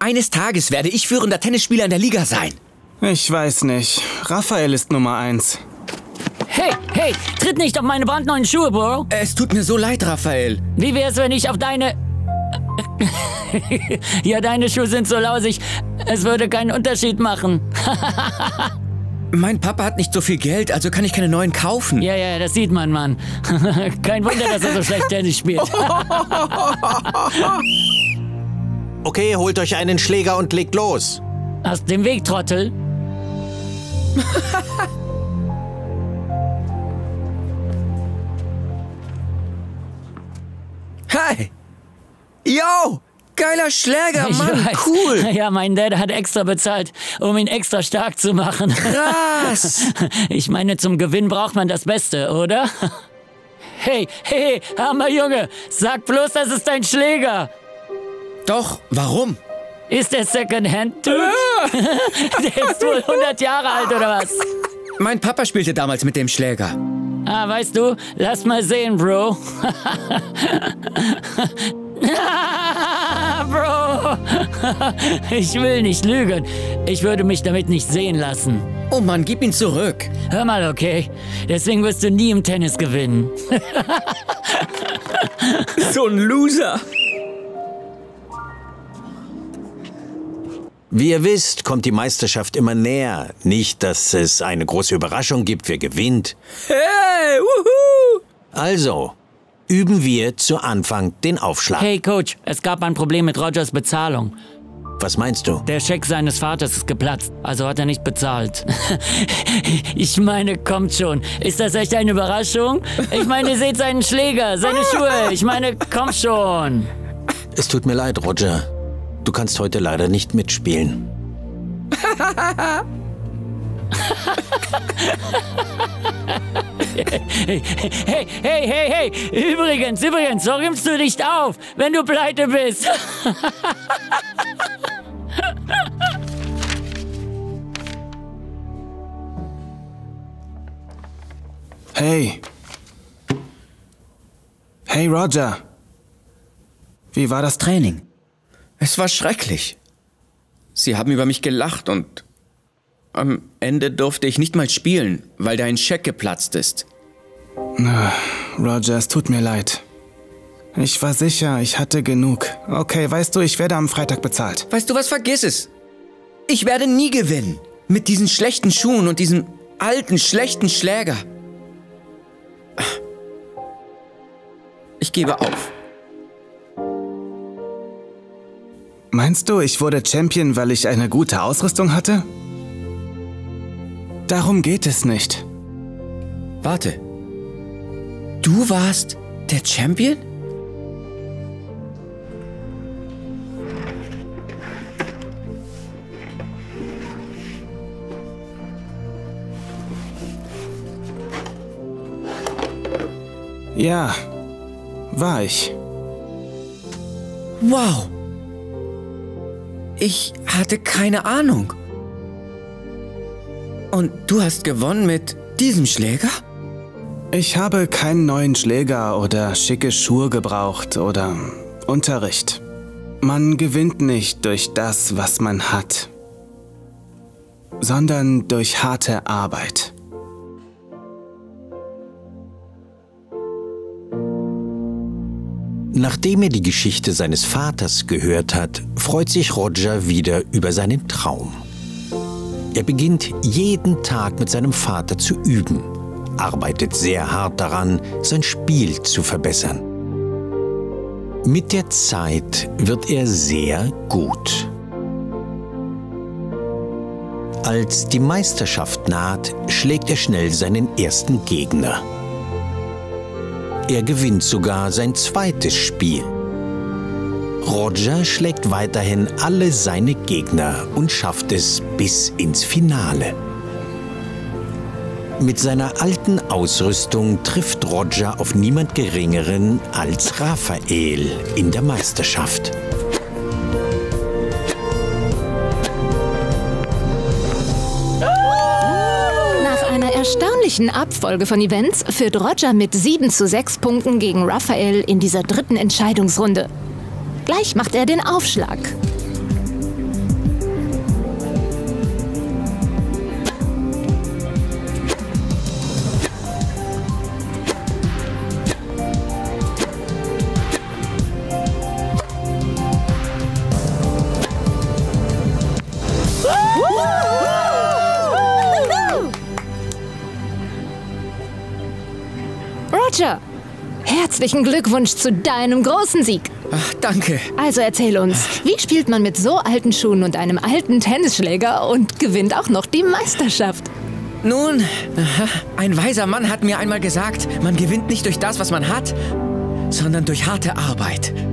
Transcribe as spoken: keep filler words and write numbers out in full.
Eines Tages werde ich führender Tennisspieler in der Liga sein. Ich weiß nicht. Rafael ist Nummer eins. Hey, hey, tritt nicht auf meine brandneuen Schuhe, Bro. Es tut mir so leid, Rafael. Wie wär's, wenn ich auf deine... Ja, deine Schuhe sind so lausig, es würde keinen Unterschied machen. Mein Papa hat nicht so viel Geld, also kann ich keine neuen kaufen. Ja, ja, das sieht man, Mann. Kein Wunder, dass er so schlecht Tennis spielt. Okay, holt euch einen Schläger und legt los. Aus dem Weg, Trottel. Hi! Yo! Geiler Schläger, Ich Mann, weiß. cool! Ja, mein Dad hat extra bezahlt, um ihn extra stark zu machen. Krass! Ich meine, zum Gewinn braucht man das Beste, oder? Hey, hey, armer Junge, sag bloß, das ist dein Schläger. Doch, warum? Ist der Secondhand, Dude? Der ist wohl hundert Jahre alt, oder was? Mein Papa spielte damals mit dem Schläger. Ah, weißt du, lass mal sehen, Bro. Bro, ich will nicht lügen. Ich würde mich damit nicht sehen lassen. Oh Mann, gib ihn zurück. Hör mal, okay? Deswegen wirst du nie im Tennis gewinnen. So ein Loser. Wie ihr wisst, kommt die Meisterschaft immer näher. Nicht, dass es eine große Überraschung gibt, wer gewinnt. Hey, wuhu! Also, üben wir zu Anfang den Aufschlag. Hey, Coach, es gab ein Problem mit Rogers Bezahlung. Was meinst du? Der Scheck seines Vaters ist geplatzt, also hat er nicht bezahlt. Ich meine, kommt schon. Ist das echt eine Überraschung? Ich meine, ihr seht seinen Schläger, seine Schuhe. Ich meine, kommt schon. Es tut mir leid, Roger. Du kannst heute leider nicht mitspielen. Hey, hey, hey, hey, hey. Übrigens, übrigens, so räumst du nicht auf, wenn du pleite bist. Hey. Hey, Roger. Wie war das Training? Es war schrecklich. Sie haben über mich gelacht und am Ende durfte ich nicht mal spielen, weil dein Scheck geplatzt ist. Na, Roger, es tut mir leid. Ich war sicher, ich hatte genug. Okay, weißt du, ich werde am Freitag bezahlt. Weißt du was, vergiss es. Ich werde nie gewinnen. Mit diesen schlechten Schuhen und diesem alten, schlechten Schläger. Ich gebe auf. Meinst du, ich wurde Champion, weil ich eine gute Ausrüstung hatte? Darum geht es nicht. Warte. Du warst der Champion? Ja, war ich. Wow. Ich hatte keine Ahnung. Und du hast gewonnen mit diesem Schläger? Ich habe keinen neuen Schläger oder schicke Schuhe gebraucht oder Unterricht. Man gewinnt nicht durch das, was man hat, sondern durch harte Arbeit. Nachdem er die Geschichte seines Vaters gehört hat, freut sich Roger wieder über seinen Traum. Er beginnt jeden Tag mit seinem Vater zu üben, arbeitet sehr hart daran, sein Spiel zu verbessern. Mit der Zeit wird er sehr gut. Als die Meisterschaft naht, schlägt er schnell seinen ersten Gegner. Er gewinnt sogar sein zweites Spiel. Roger schlägt weiterhin alle seine Gegner und schafft es bis ins Finale. Mit seiner alten Ausrüstung trifft Roger auf niemand Geringeren als Rafael in der Meisterschaft. Nach einer erstaunlichen Abfolge von Events führt Roger mit sieben zu sechs Punkten gegen Rafael in dieser dritten Entscheidungsrunde. Gleich macht er den Aufschlag. Roger, herzlichen Glückwunsch zu deinem großen Sieg. Ach, danke. Also erzähl uns, wie spielt man mit so alten Schuhen und einem alten Tennisschläger und gewinnt auch noch die Meisterschaft? Nun, ein weiser Mann hat mir einmal gesagt, man gewinnt nicht durch das, was man hat, sondern durch harte Arbeit.